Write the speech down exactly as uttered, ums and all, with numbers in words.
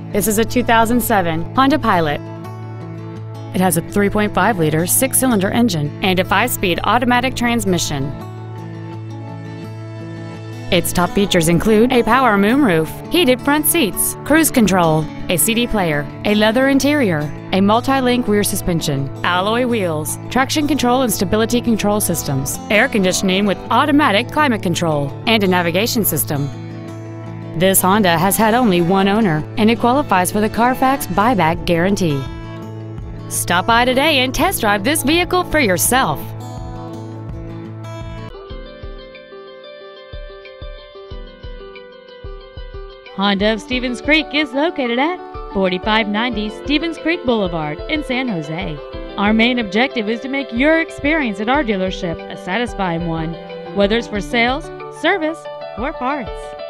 This is a two thousand seven Honda Pilot. It has a three point five liter six-cylinder engine and a five-speed automatic transmission. Its top features include a power moonroof, heated front seats, cruise control, a C D player, a leather interior, a multi-link rear suspension, alloy wheels, traction control and stability control systems, air conditioning with automatic climate control, and a navigation system. This Honda has had only one owner, and it qualifies for the Carfax buyback guarantee. Stop by today and test drive this vehicle for yourself. Honda of Stevens Creek is located at forty-five ninety Stevens Creek Boulevard in San Jose. Our main objective is to make your experience at our dealership a satisfying one, whether it's for sales, service, or parts.